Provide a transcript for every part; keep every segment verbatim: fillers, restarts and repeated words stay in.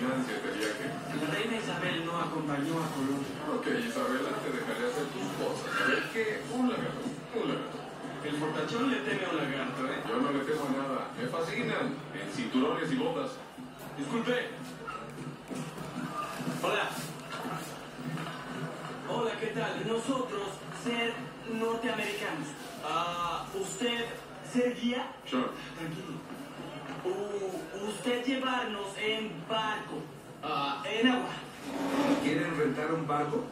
ganancias de viaje? La reina Isabel no acompañó a Colón. Ok, Isabela, te dejaré hacer tus cosas. ¿Ves que? Un lagarto, un lagarto. El fortachón le teme a un lagarto, ¿eh? Yo no le temo a nada. Me fascinan. En cinturones y botas. Disculpe. Hola. Hola, ¿qué tal? Nosotros, ser norteamericanos. Ah, ¿usted ser guía? Sure. Tranquilo. U- usted llevarnos en barco. Ah, en agua. ¿Quieren rentar un barco?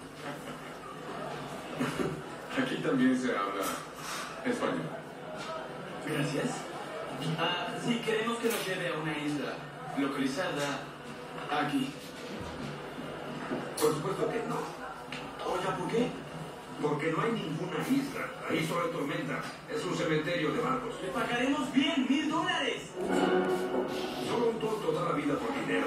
Aquí también se habla español. Gracias. Ah, sí, queremos que nos lleve a una isla localizada aquí. Por supuesto que no. Oiga, ¿por qué? Porque no hay ninguna isla. Ahí solo hay tormenta. Es un cementerio de barcos. Le pagaremos bien, mil dólares. Solo un tonto da la vida por dinero.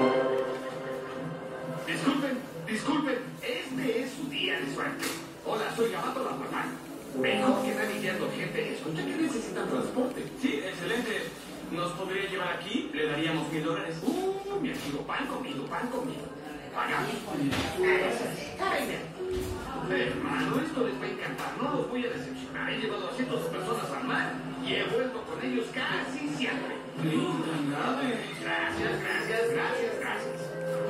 Disculpen, disculpen, este es su día de suerte. Hola, soy Yamato Lampatán. Mejor que nadie guiando gente. Escucha que necesitan transporte. Sí, excelente. ¿Nos podría llevar aquí? Le daríamos mil dólares. Uh, mi amigo, pan conmigo, pan conmigo. Paga. Eso es. Cállate. Hermano, esto les va a encantar. No los voy a decepcionar. He llevado a cientos de personas al mar y he vuelto con ellos casi siempre. Linda nave. Gracias, gracias, gracias, gracias.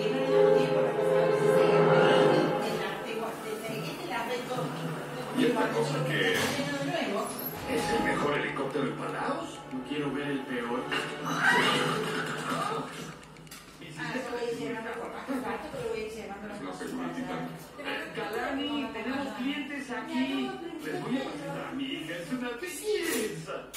¿Y esta cosa qué es? ¿Es el mejor helicóptero en Palaos? No quiero ver el peor. No sé cómo quitar. Galani, tenemos clientes aquí. Les voy a presentar a mi hija. Es una belleza.